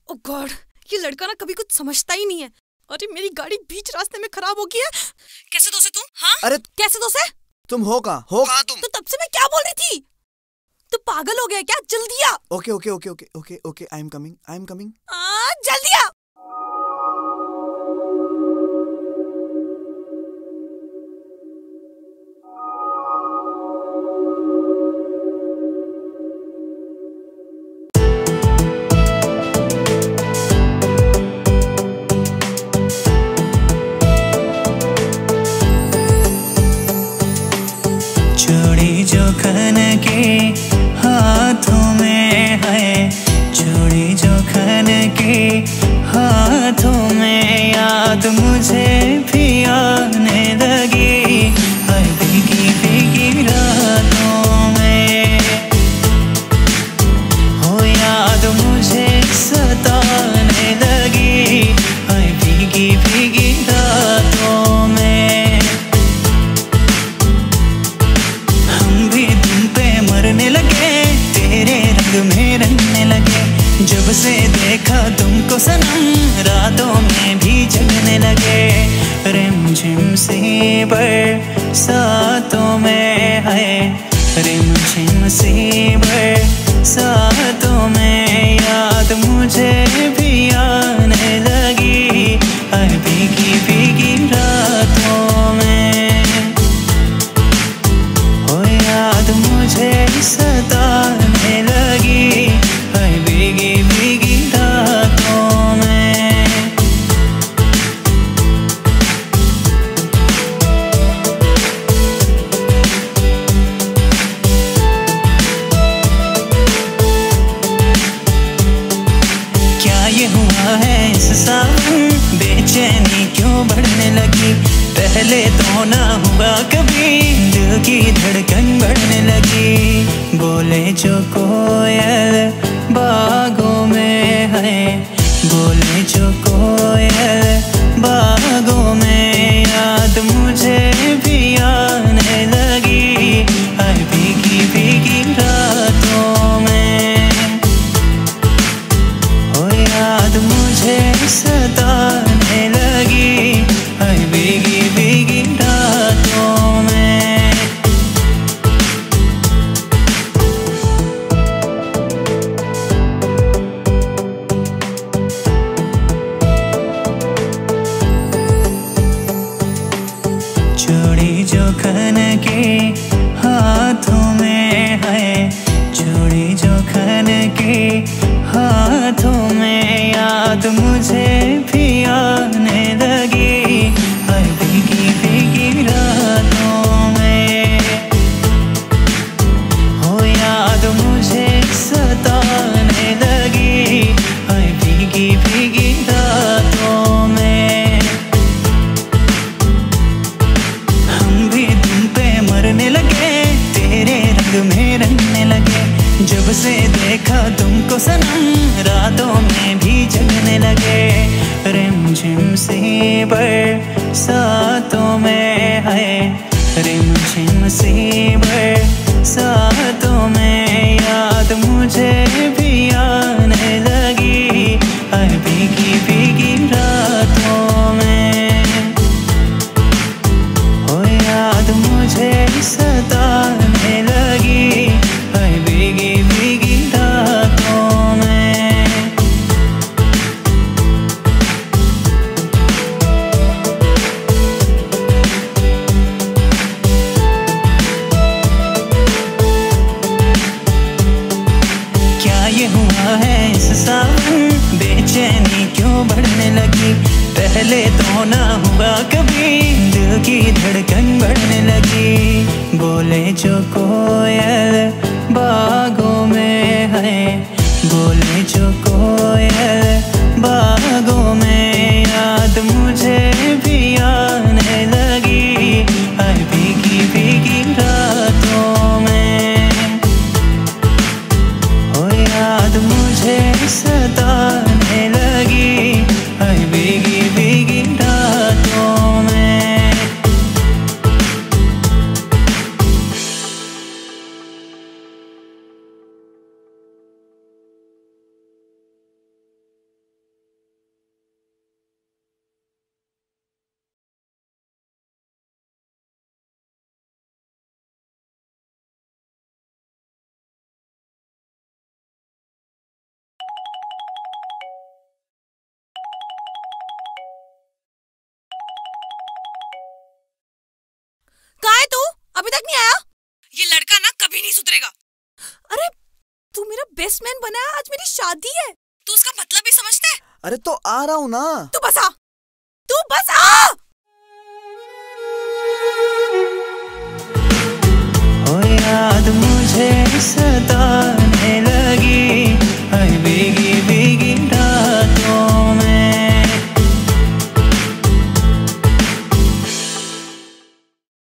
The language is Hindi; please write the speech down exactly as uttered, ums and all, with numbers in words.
ओ गॉड, ये लड़का ना कभी कुछ समझता ही नहीं है। अरे मेरी गाड़ी बीच रास्ते में खराब हो गई है। कैसे दोसे तू? हाँ अरे कैसे दोसे? तुम हो कहाँ हो कहाँ तुम? तो तब से मैं क्या बोल रही थी? तू पागल हो गया क्या? जल्दी आ। Okay okay okay okay okay okay I am coming I am coming. जल्दी आ। चूड़ी जो खन के हाथों में है, चूड़ी जो खन के हाथों में, याद मुझे भी आने लगी हर भीगी भीगी रातों में। हो याद मुझे सताने लगी हर भीगी भीगी रातों में। मरने लगे तेरे रंग में रंगने लगे, जब से देखा तुमको सनम रातों में भी जगने लगे। रिमझिम सी बरसातों में है, रिमझिम सी बरसातों में, याद मुझे भी आने लगी हर भीगी भीगी रातों में। हो याद मुझे सताने लगी हर भीगी भीगी रातों में। क्या ये हुआ है इस सावन, बेचैनी क्यों बढ़ने लगी? पहले तो ना हुआ कभी, दिल की धड़कन बढ़ने लगी। बोले जो कोयल बागों में है, बोले जो कोयल बागों में, याद मुझे भी आने लगी हर भीगी भीगी रातों में। हो याद मुझे सताने लगी हर भीगी भीगी रातों में। चूड़ी जो खन के हाथों में है, चूड़ी जो खन के हाथों में, याद मुझे भी आने लगी हर भीगी भीगी रातों में। हो याद मुझे सताने लगी हर भीगी भीगी रातों में। हम भी तुम पे मरने लगे तेरे रंग में रंगने लगे, जब से देखा तुमको सनम रातों में भी जगने लगे। रिमझिम सी बरसातों में है, रिमझिम सी बरसातों में, याद मुझे भी आने लगी हर भीगी भीगी रातों में। हो याद मुझे सताने लगी हर भीगी भीगी रातों में। क्या ये हुआ है इस सावन, बेचैनी क्यों बढ़ने लगी? पहले तो ना हुआ कभी, दिल की धड़कन बढ़ने लगी। बोले जो कोयल बागों में है, बोले जो कोयल बागों में, याद मुझे भी आने लगी हर भीगी भीगी रातों में। हो याद मुझे सताने लगी हर भीगी भीगी रातों में। अभी तक नहीं आया? ये लड़का ना कभी नहीं सुधरेगा। अरे तू मेरा बेस्ट मैन बना है, आज मेरी शादी है, तू उसका मतलब भी समझता है? अरे तो आ रहा हूँ ना। तू बस आ, तू बस आ।